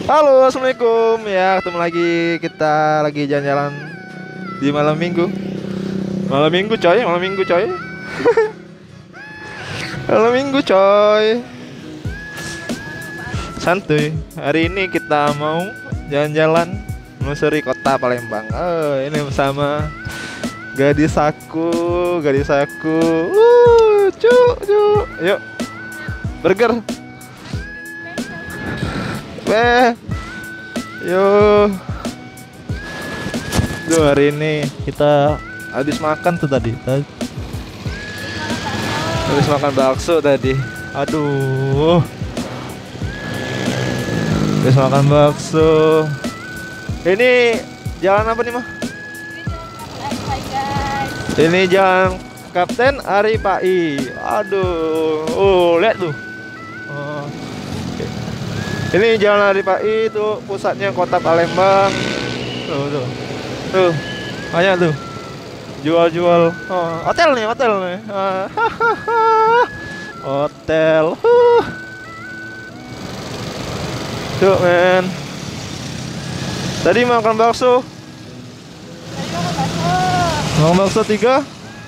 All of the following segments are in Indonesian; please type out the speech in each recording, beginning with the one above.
Halo, assalamualaikum. Ya, ketemu lagi, kita lagi jalan-jalan di malam minggu. Malam minggu coy, malam minggu coy. Malam minggu coy. Santuy. Hari ini kita mau jalan-jalan menyusuri kota Palembang. Ini bersama gadis aku, gadis aku. Cuk. Yuk. Burger. Yo. Duh, hari ini kita habis makan tuh tadi. Habis makan bakso tadi. Aduh. Habis makan bakso. Ini jalan apa nih, Mah? Ini jalan Kapten Aripai. Aduh. Lihat tuh. Ini Jalan Aripai itu pusatnya kota Palembang. Tuh. Banyak tuh. Jual-jual. Hotel nih. Hotel. Tuh, men. Tadi makan bakso. Makan bakso 3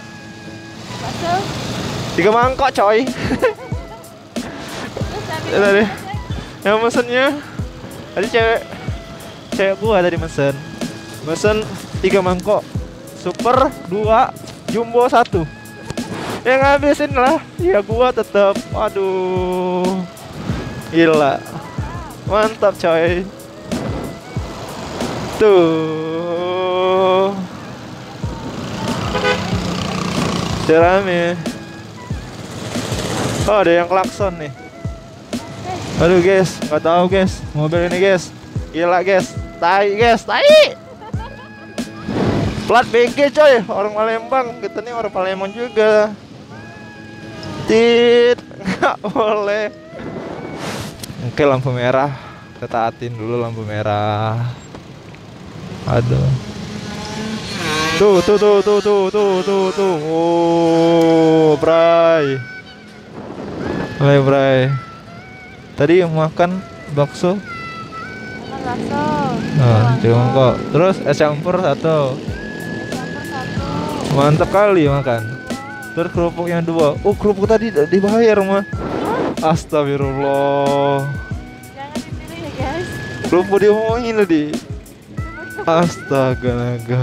mangkok, coy. Tadi yang mesennya tadi cewek gua tadi mesen 3 mangkok super 2 jumbo 1 yang ngabisin lah ya gua tetep. Aduh, gila, mantap coy. Tuh rame. Oh, ada yang klakson nih. Aduh guys, nggak tahu guys, mobil ini guys, gila guys, tai. Plat BG coy, orang Palembang, kita nih orang Palembang juga. Nggak boleh. Oke, lampu merah, kita taatin dulu lampu merah. Aduh. Tuh. Oh, bray. Tadi makan bakso. Kok. Terus es campur 1. Mantap kali makan. Terus kerupuknya 2. Oh, kerupuk tadi dibayar mah. Astagfirullah. Jangan dipilih ya guys. Kerupuk diomongin tadi. Astaga naga.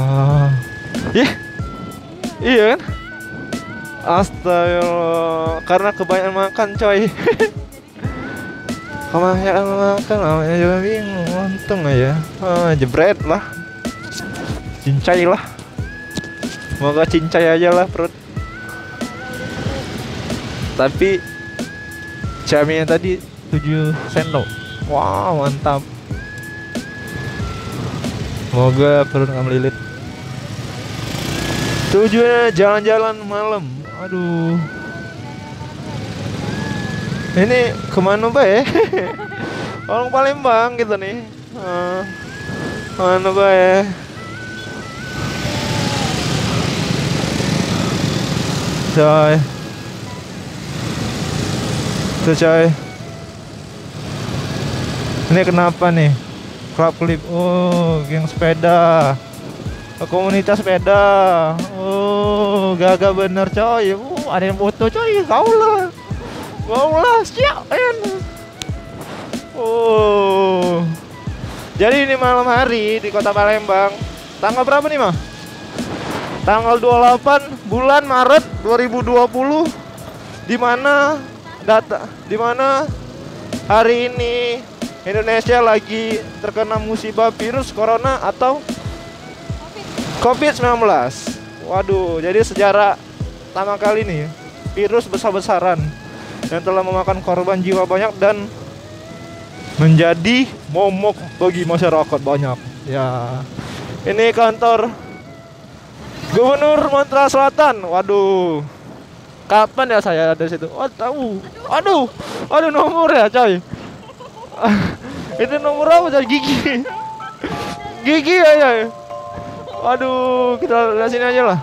Iya kan? Astagfirullah. Karena kebanyakan makan coy. Kebanyakan makan namanya juga bingung. Untung aja jebret lah. Cincai lah. Semoga cincai aja lah perut. Tapi jamnya tadi 7 sendok. Wow, mantap. Semoga perut gak melilit. Tujuannya jalan-jalan malam. Aduh. Ini kemana bae? Orang Palembang gitu nih. Mana bae? Coy. Tuh coy. Ini kenapa nih? Club Clip. Oh, geng sepeda. Komunitas sepeda. Oh, gagah bener coy. Ada yang foto coy. Kau lah siap. Oh. Jadi ini malam hari di Kota Palembang. Tanggal berapa nih, Mah? Tanggal 28 bulan Maret 2020. Di mana hari ini Indonesia lagi terkena musibah virus corona atau COVID-19. Waduh, jadi sejarah pertama kali nih virus besar-besaran yang telah memakan korban jiwa banyak dan menjadi momok bagi masyarakat banyak. Ya, ini kantor Gubernur Sumatera Selatan. Waduh, kapan ya saya ada di situ? Oh, tahu. Aduh, nomor ya coy. Itu nomor apa coy? Gigi ya. Aduh, kita lihat sini aja lah.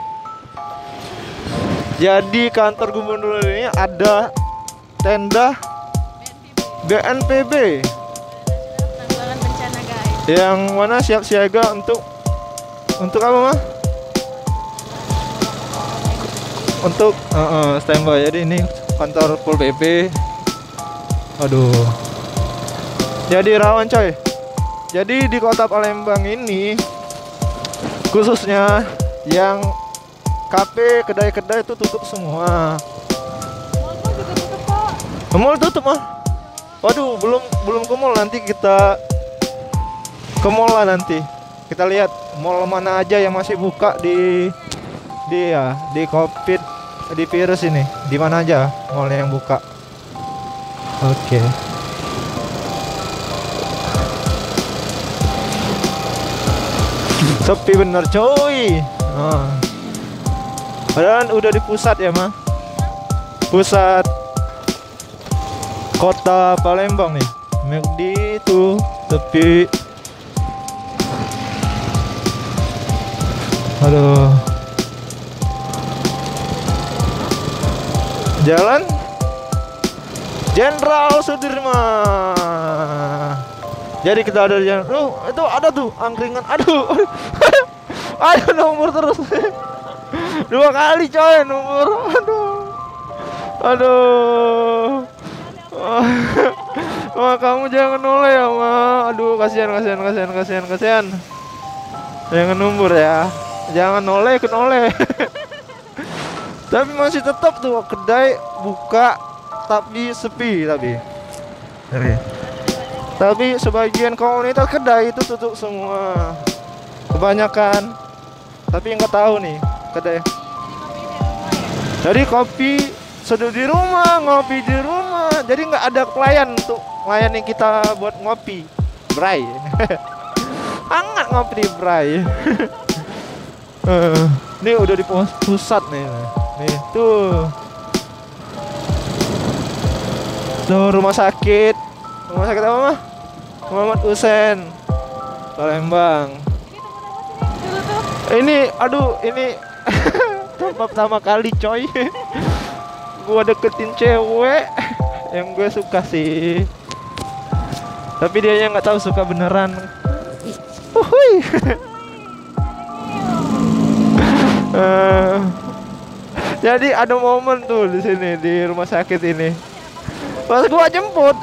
Jadi kantor gubernur ini ada tenda BNPB. Yang mana siap siaga untuk apa mah? Untuk standby. Jadi ini kantor Pol PP. Aduh. Jadi rawan coy. Jadi di kota Palembang ini khususnya yang kafe, kedai-kedai itu tutup semua. Mall juga tutup kok. Mall tutup mah. Waduh, belum ke mall, nanti kita ke mall lah nanti. Kita lihat mall mana aja yang masih buka di Covid, di virus ini. Di mana aja mallnya yang buka. Oke. Sepi bener coy. Padahal udah di pusat ya mah. Pusat kota Palembang nih. McD itu sepi. Aduh. Jalan Jenderal Sudirman. Jadi kita ada di jalan. Itu ada tuh angkringan. Aduh. Aduh nomor terus. 2 kali coy nomor. Aduh. Wah, kamu jangan noleh ya, Ma. Aduh, kasihan. Jangan nomor ya. Jangan noleh ke noleh. Tapi masih tetap tuh kedai buka tapi sepi tapi. Tapi sebagian komunitas kedai itu tutup semua. Kebanyakan. Tapi nggak tahu nih kedai. Jadi kopi seduh di rumah, ngopi di rumah. Jadi nggak ada pelayan untuk melayani kita buat ngopi. Bray. Hangat ngopi di Bray. Ini udah di pusat nih. Nih tuh. Tuh rumah sakit. Rumah sakit apa mah? Muhammad Hussein Palembang. Ini aduh ini pertama kali coy. Gua deketin cewek yang gue suka sih. Tapi dia yang nggak tahu suka beneran. Uhuy. Jadi ada momen tuh di sini di rumah sakit ini. Pas gua jemput.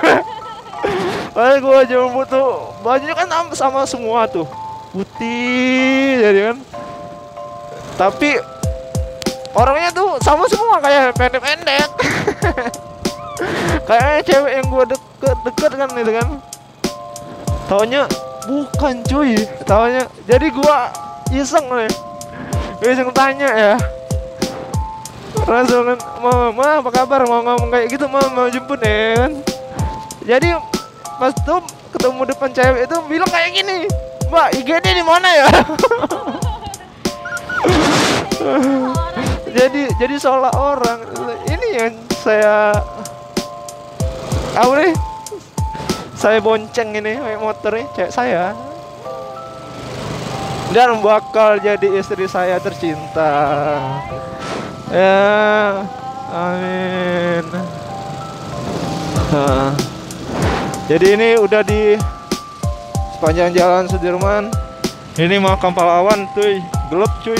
Pas gua jemput tuh bajunya kan sama semua tuh. Putih jadi kan. Tapi orangnya tuh sama semua kayak pendek-pendek. Kayaknya cewek yang gua deket kan itu kan. Taunya bukan cuy. Taunya jadi gua iseng nih. Iseng tanya ya. Langsung kan, Mama apa kabar, mau ngomong kayak gitu, Mama mau jemput ya kan. Jadi pas tuh ketemu depan cewek itu bilang kayak gini, Mbak IGD di mana ya? jadi seolah orang ini yang saya nih saya bonceng ini kayak motor nih cewek saya dan bakal jadi istri saya tercinta. Ya, amin. Jadi ini udah di sepanjang jalan Sudirman. Ini makam pahlawan tuh, gelap cuy.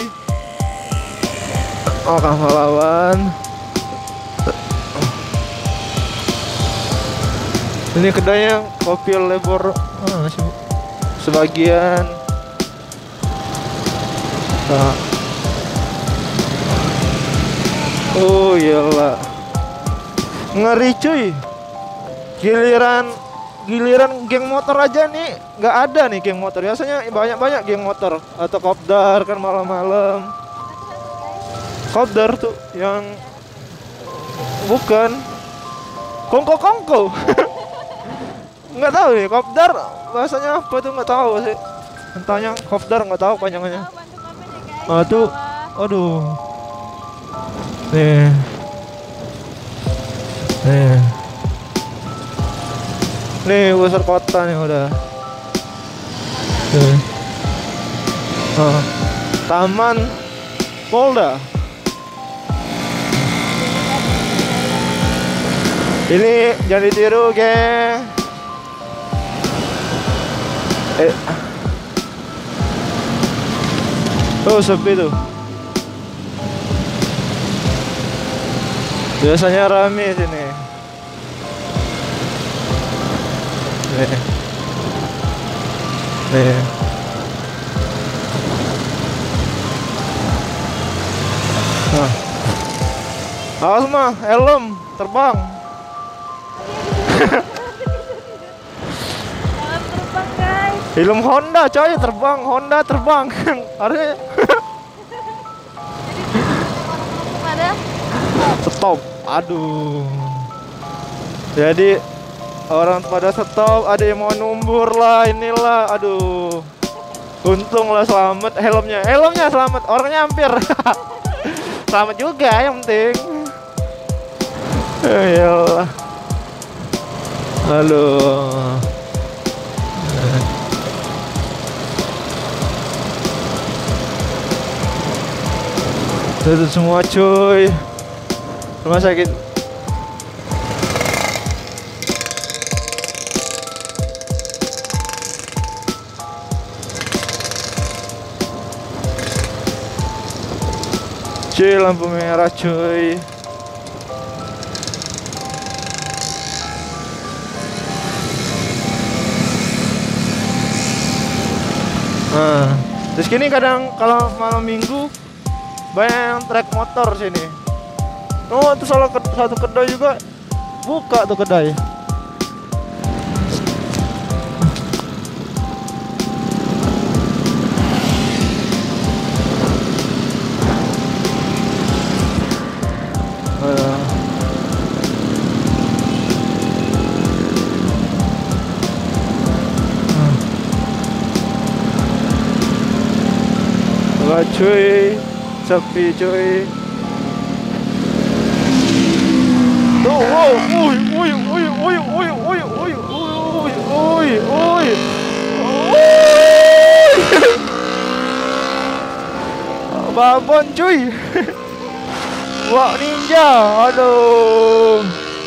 Makam pahlawan. Ini kedainya kopi lebor sebagian. Oh iyalah, ngeri cuy. Giliran geng motor aja nih nggak ada nih geng motor. Biasanya banyak geng motor atau kopdar kan malam-malam. Kopdar tuh yang bukan kongko. Nggak tahu nih kopdar bahasanya apa tuh nggak tahu sih. Tanya kopdar nggak tahu panjangannya. Tuh, aduh. Nih. Nih pusat kota nih udah. Taman Polda. Ini jangan ditiru, geng. Eh. Oh, sepi tuh. Biasanya rame sini. Nih. Nih. Nah. Awas mah, helm terbang. Jangan terbang guys. Helm Honda coy, terbang, Honda terbang. Harusnya Ada. stop. Aduh. Jadi orang pada stop, ada yang mau numbur lah, inilah. Aduh. Untung lah selamat helmnya. Helmnya selamat, orangnya hampir. Selamat juga yang penting. Yalah. Aduh. Itu semua cuy. Rumah sakit. Cuy, lampu merah cuy. Nah, terus gini kadang kalau malam minggu banyak yang trek motor sini. Oh, itu salah satu kedai juga buka tuh kedai. Wah cuy, sepi cuy. Tuh, wow, babon cuy. Wah ninja, aduh.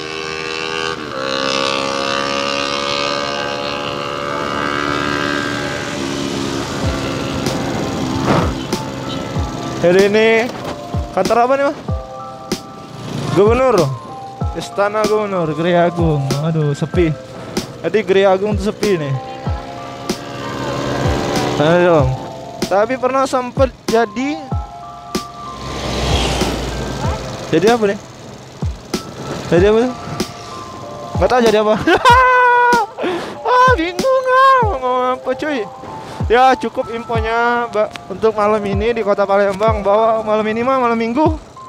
Hari ini kantor apa nih, Mas? Gubernur. Istana Gubernur, Gria Agung. Aduh, sepi. Jadi Gria Agung tuh sepi nih. Aduh. Tapi pernah sempet jadi apa nih? Jadi apa? Nggak tahu jadi apa. Bingung ngomong apa cuy. Ya cukup infonya untuk malam ini di Kota Palembang, bahwa malam ini mah malam minggu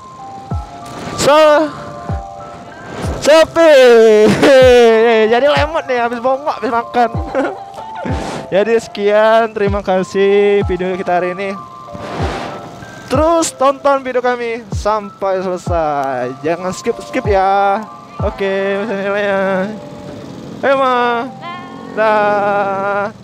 sepi. Jadi lemot nih, habis bongok, habis makan. Jadi sekian, terima kasih video kita hari ini. Terus tonton video kami sampai selesai, jangan skip ya. Oke, misalnya. Ayo mah. Dah.